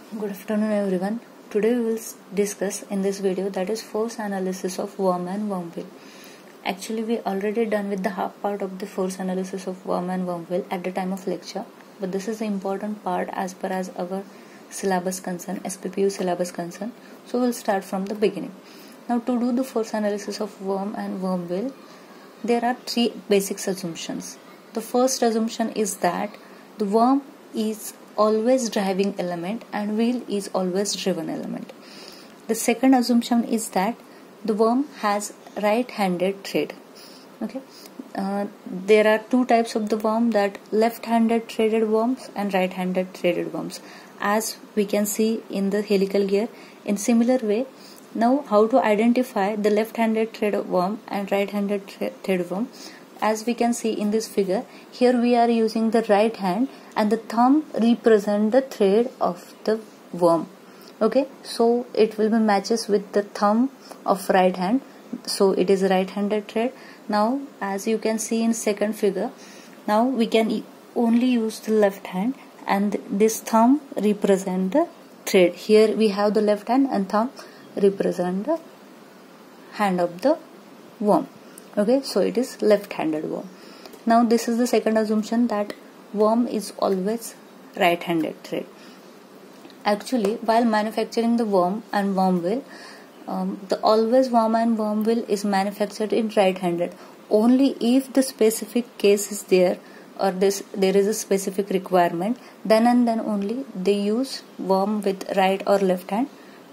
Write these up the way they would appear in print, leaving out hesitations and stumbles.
Good afternoon everyone. Today we will discuss in this video that is force analysis of worm and wormhole. Actually we already done with the half part of the force analysis of worm and wormhole at the time of lecture, but this is the important part as per as our syllabus concern, SPPU syllabus concern. So we'll start from the beginning. Now to do the force analysis of worm and wormhole, there are three basic assumptions. The first assumption is that the worm is always driving element and wheel is always driven element. The second assumption is that the worm has right-handed thread. Okay, there are two types of the worm, that left-handed threaded worms and right-handed threaded worms, as we can see in the helical gear. In similar way, now how to identify the left-handed threaded worm and right-handed threaded worm? As we can see in this figure, here we are using the right hand and the thumb represent the thread of the worm. Okay, so it will be matches with the thumb of right hand, so it is right-handed thread. Now as you can see in second figure, now we can only use the left hand and this thumb represent the thread. Here we have the left hand and thumb represent the hand of the worm. Okay, so it is left-handed worm. Now this is the second assumption, that worm is always right-handed thread. Actually, while manufacturing the worm and wormhole, the always worm and wormhole is manufactured in right-handed. Only if the specific case is there or there is a specific requirement, then and then only they use worm with right or left hand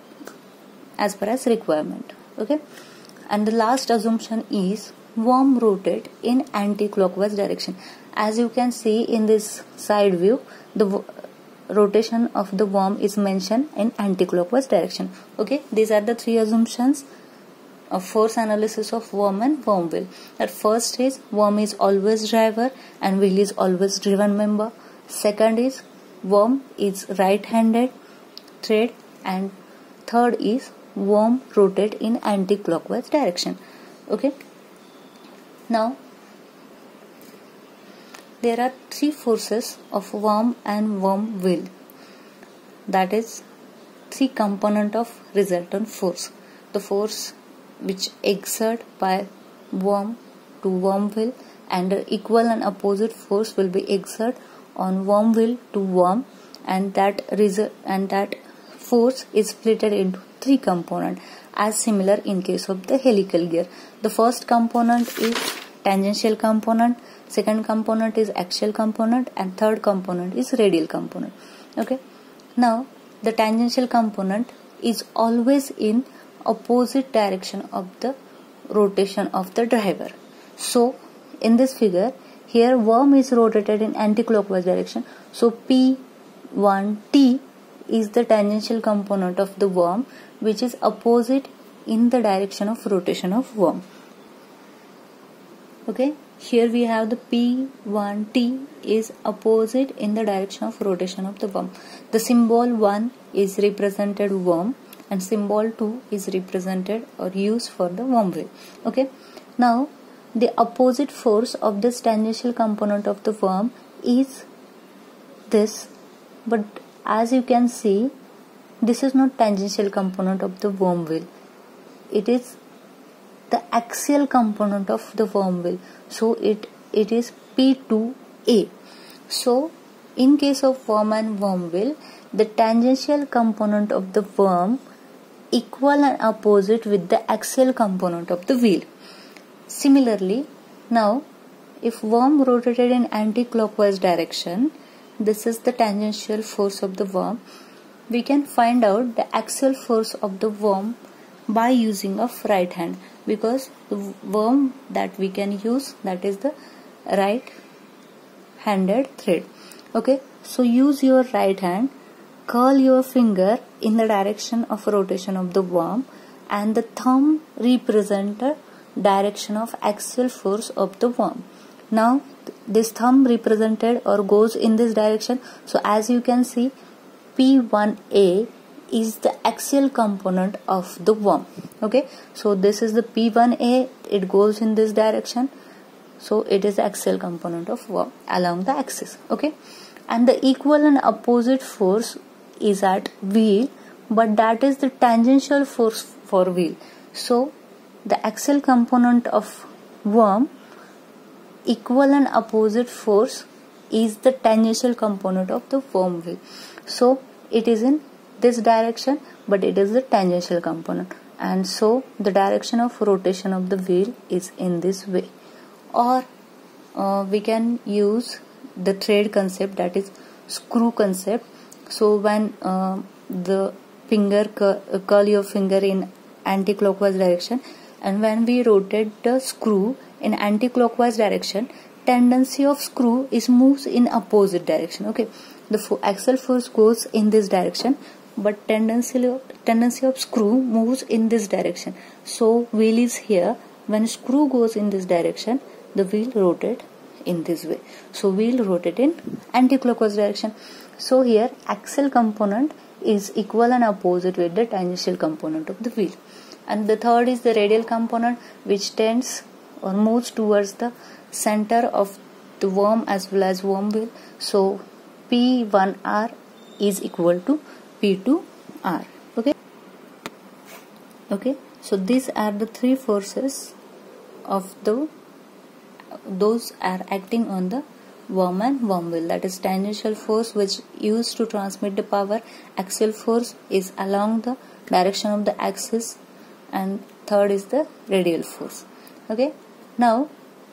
as per as requirement. Okay. And the last assumption is worm rotate in anti-clockwise direction. As you can see in this side view, the rotation of the worm is mentioned in anti-clockwise direction. Okay, these are the three assumptions of force analysis of worm and wormhole. That first is worm is always driver and wheel is always driven member. Second is worm is right-handed thread, and third is worm rotate in anti-clockwise direction. Okay, now there are three forces of worm and wormhole, that is three component of resultant force. The force which exert by worm to wormhole, and equal and opposite force will be exert on wormhole to worm, and that force is split into three components, as similar in case of the helical gear. The first component is tangential component, second component is axial component, and third component is radial component. Okay, now the tangential component is always in opposite direction of the rotation of the driver. So in this figure, here worm is rotated in anti-clockwise direction, so P1T is the tangential component of the worm, which is opposite in the direction of rotation of worm. Okay, here we have the P1T is opposite in the direction of rotation of the worm. The symbol 1 is represented worm and symbol 2 is represented or used for the wormhole. Okay, now the opposite force of this tangential component of the worm is this, but as you can see, this is not tangential component of the wormhole. It is the axial component of the wormhole. So it is P2A. So in case of worm and wormhole, the tangential component of the worm equal and opposite with the axial component of the wheel. Similarly, now if worm rotated in anti-clockwise direction, this is the tangential force of the worm. We can find out the axial force of the worm by using of right hand, because the worm that we can use, that is the right-handed thread. Okay, so use your right hand, curl your finger in the direction of rotation of the worm, and the thumb represent the direction of axial force of the worm. Now this thumb represented or goes in this direction, so as you can see, P1A is the axial component of the worm. Okay, so this is the P1A, it goes in this direction, so it is the axial component of worm along the axis. Okay, and the equal and opposite force is at wheel, but that is the tangential force for wheel. So the axial component of worm equal and opposite force is the tangential component of the worm wheel. So it is in this direction, but it is the tangential component, and so the direction of rotation of the wheel is in this way. Or we can use the thread concept, that is screw concept. So when the finger curl your finger in anti-clockwise direction, and when we rotate the screw in anti-clockwise direction, tendency of screw is moves in opposite direction. Okay, the axial force goes in this direction, but tendency of screw moves in this direction. So wheel is here. When screw goes in this direction, the wheel rotate in this way. So wheel rotate in anti-clockwise direction. So here axial component is equal and opposite with the tangential component of the wheel. And the third is the radial component, which tends or moves towards the center of the worm as well as worm wheel. So P1R is equal to P2R. Okay, so these are the three forces of those are acting on the worm and worm wheel. That is tangential force, which used to transmit the power. Axial force is along the direction of the axis, and third is the radial force. Okay, now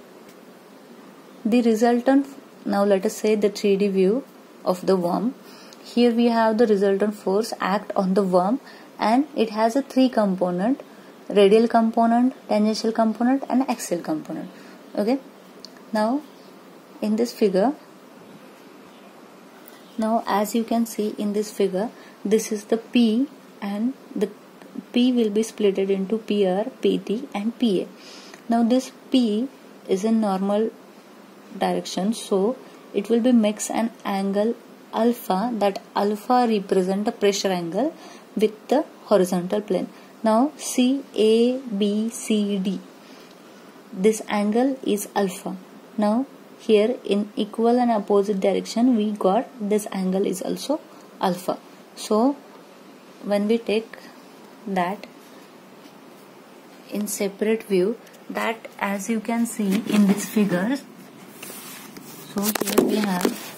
the resultant, now let us say the 3D view of the worm. Here we have the resultant force act on the worm, and it has a three component: radial component, tangential component, and axial component. Okay, now in this figure, now as you can see in this figure, this is the P, and the P will be split into PR, PT and PA. Now this P is in normal direction, so it will be makes an angle alpha. That alpha represent the pressure angle with the horizontal plane. Now see A, B, C, D. This angle is alpha. Now here in equal and opposite direction, we got this angle is also alpha. So when we take that in separate view, that as you can see in this figure, so here we have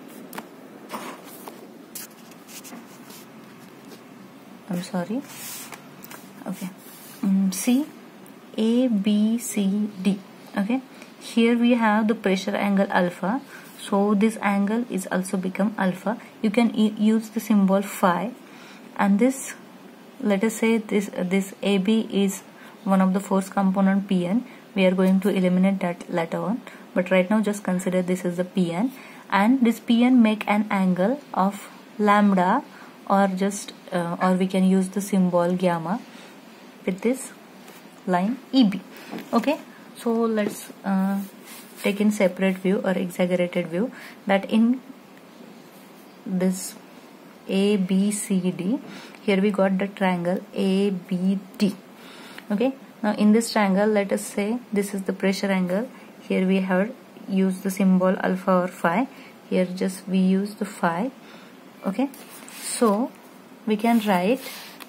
see A, B, C, D. Okay, here we have the pressure angle alpha, so this angle is also become alpha. You can use the symbol phi, and this, let us say this AB is one of the force component Pn. We are going to eliminate that later on, but right now just consider this is the Pn, and this Pn make an angle of lambda, or just or we can use the symbol gamma with this line EB. Okay, so let's take in separate view or exaggerated view, that in this ABCD, here we got the triangle ABD. Okay, now in this triangle, let us say this is the pressure angle. Here we have used the symbol alpha or phi. Here just we use the phi. Okay, so we can write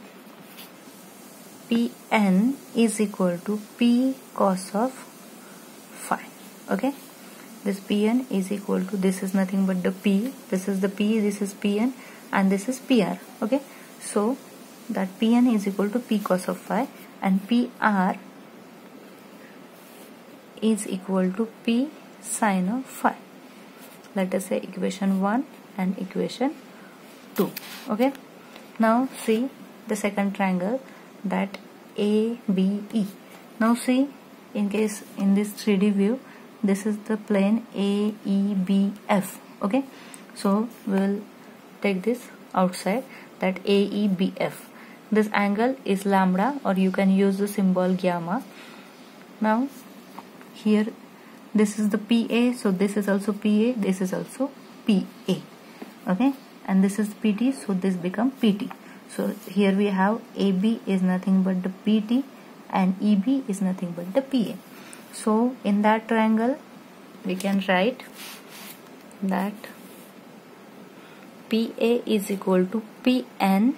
Pn is equal to P cos of phi. Okay, this Pn is equal to, this is nothing but the P, this is the P, this is Pn, and this is PR. Okay, so that Pn is equal to P cos of phi, and PR is equal to P sin of phi. Let us say equation 1 and equation 2. Okay, now see the second triangle, that ABE. Now see, in case in this 3D view, this is the plane AEBF. Okay, so we will take this outside, that AEBF. This angle is lambda, or you can use the symbol gamma. Now here this is the PA, so this is also PA, this is also PA. Okay, and this is PT, so this become PT. So here we have AB is nothing but the PT, and EB is nothing but the PA. So in that triangle we can write that PA is equal to Pn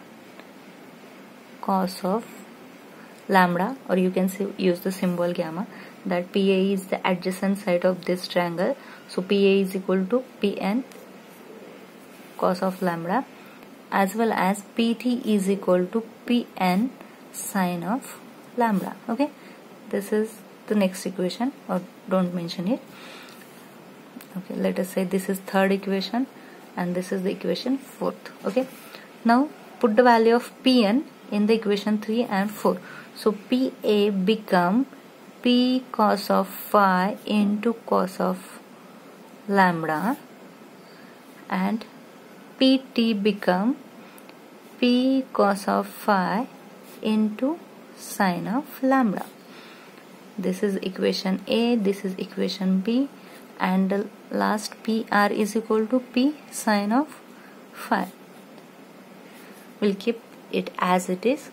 cos of lambda, or you can use the symbol gamma, that PA is the adjacent side of this triangle. So PA is equal to Pn cos of lambda, as well as PT is equal to Pn sin of lambda. Okay, this is the next equation, or don't mention it. Okay, let us say this is third equation and this is the equation fourth. Okay, now put the value of Pn in the equation 3 and 4. So PA become P cos of phi into cos of lambda, and PT become P cos of phi into sin of lambda. This is equation A, this is equation B, and the last PR is equal to P sin of phi. We'll keep it as it is.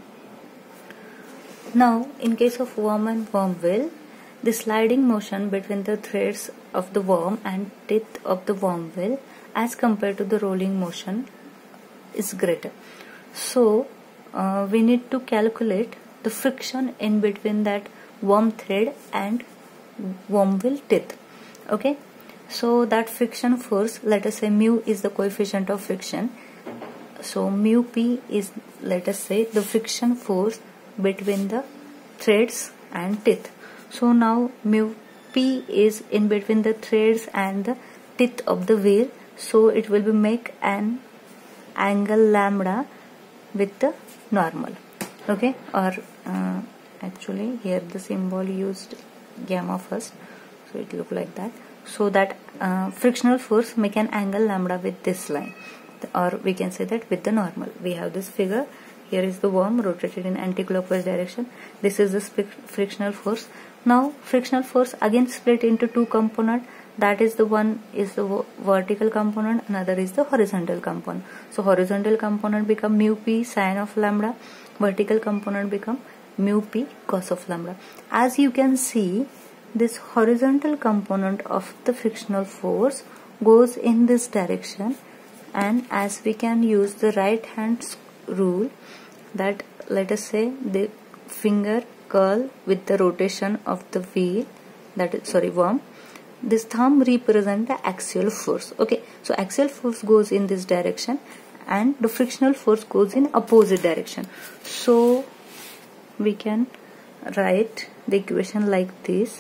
Now, in case of worm and wormhole, the sliding motion between the threads of the worm and teeth of the wormhole as compared to the rolling motion is greater. So, we need to calculate the friction in between that worm thread and wormhole teeth. Okay, so that friction force, let us say mu is the coefficient of friction. So mu P is, let us say, the friction force between the threads and teeth. So now mu P is in between the threads and the teeth of the wheel, so it will be make an angle lambda with the normal. Okay, or actually here the symbol used gamma first, so it look like that. So that frictional force make an angle lambda with this line, or we can say that with the normal. We have this figure. Here is the worm rotated in anti-clockwise direction. This is the frictional force. Now frictional force again split into two components. That is, the one is the vertical component, another is the horizontal component. So horizontal component become mu P sin of lambda, vertical component become mu P cos of lambda. As you can see, this horizontal component of the frictional force goes in this direction, and as we can use the right hand rule, that let us say the finger curl with the rotation of the wheel, that is worm, this thumb represent the axial force. Okay, so axial force goes in this direction and the frictional force goes in opposite direction. So we can write the equation like this: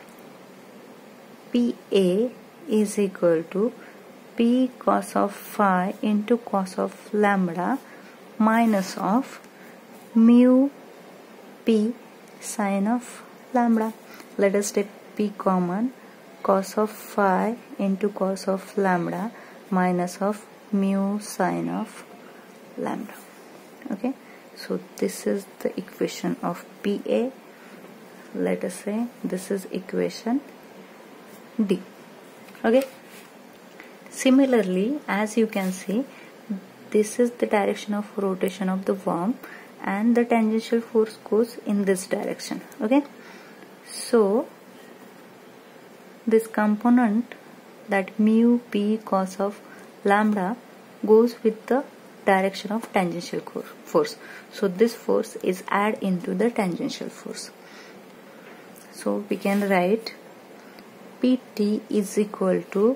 PA is equal to P cos of phi into cos of lambda minus of mu P sin of lambda. Let us take P common, cos of phi into cos of lambda minus of mu sin of lambda. Okay, so this is the equation of PA. Let us say this is equation D. Okay, similarly, as you can see, this is the direction of rotation of the worm and the tangential force goes in this direction. Okay, so this component, that mu P cos of lambda, goes with the direction of tangential force. So this force is add into the tangential force. So we can write PT is equal to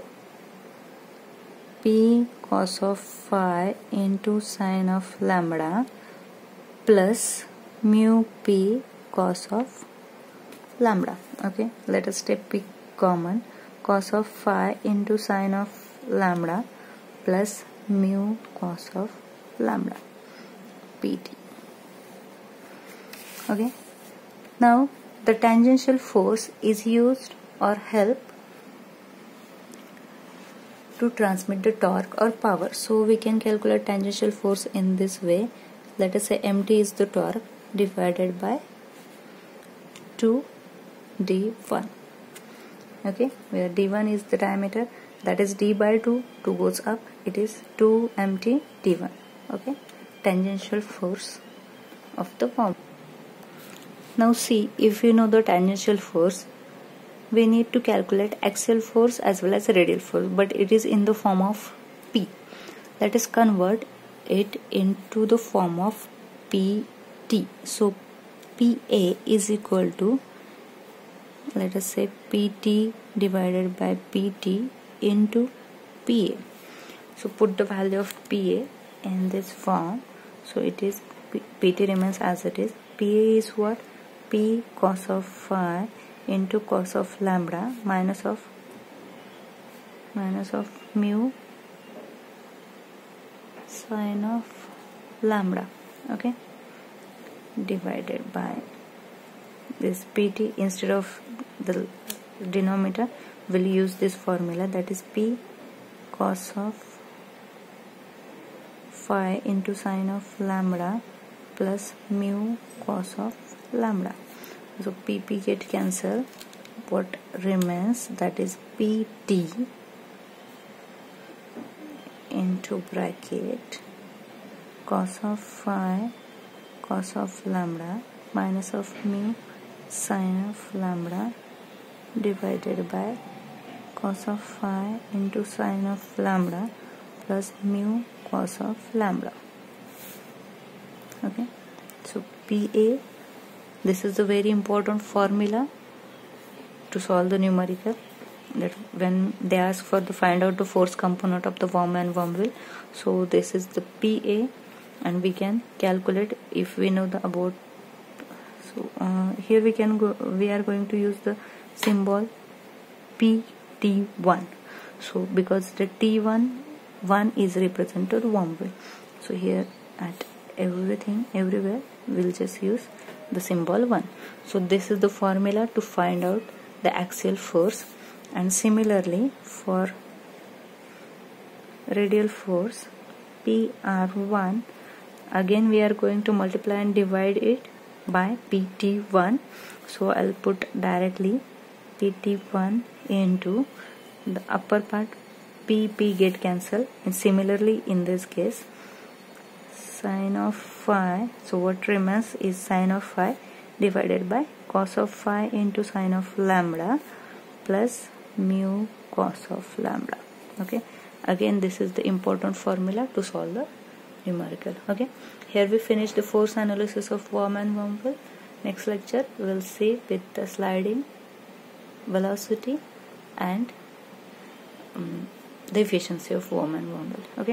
P cos of phi into sin of lambda plus mu P cos of lambda. Okay, let us take P common, cos of phi into sin of lambda plus mu cos of lambda, PT. Okay, now the tangential force is used or help to transmit the torque or power. So we can calculate tangential force in this way. Let us say MT is the torque divided by 2d1. Okay, where d1 is the diameter, that is d by 2 goes up, it is 2 mt d1. Okay, tangential force of the worm. Now see, if you know the tangential force, we need to calculate axial force as well as radial force, but it is in the form of P. that is convert it into the form of PT. So PA is equal to, let us say, PT divided by PT into PA. So put the value of PA in this form. So it is PT remains as it is. PA is what? P cos of phi into cos of lambda minus of mu sine of lambda, okay, divided by this PT. Instead of the denominator, we'll use this formula, that is P cos of phi into sine of lambda plus mu cos of lambda. So PP get cancel. What remains, that is PT into bracket cos of phi cos of lambda minus of mu sine of lambda divided by cos of phi into sine of lambda plus mu cos of lambda. Okay, so PA, this is the very important formula to solve the numerical, that when they ask for the find out the force component of the worm and wormhole, so this is the PA, and we can calculate if we know the about. So here we are going to use the symbol PT1. So because the T1 is represented wormhole, so here at everywhere we'll just use the symbol 1. So this is the formula to find out the axial force. And similarly for radial force PR1, again we are going to multiply and divide it by PT1. So I'll put directly PT1 into the upper part, PP get cancel, and similarly in this case sine of phi, so what remains is sine of phi divided by cos of phi into sine of lambda plus mu cos of lambda. Okay, again this is the important formula to solve the numerical. Okay, here we finish the force analysis of worm and wormhole. Next lecture we will see with the sliding velocity and the efficiency of worm and wormhole. Okay.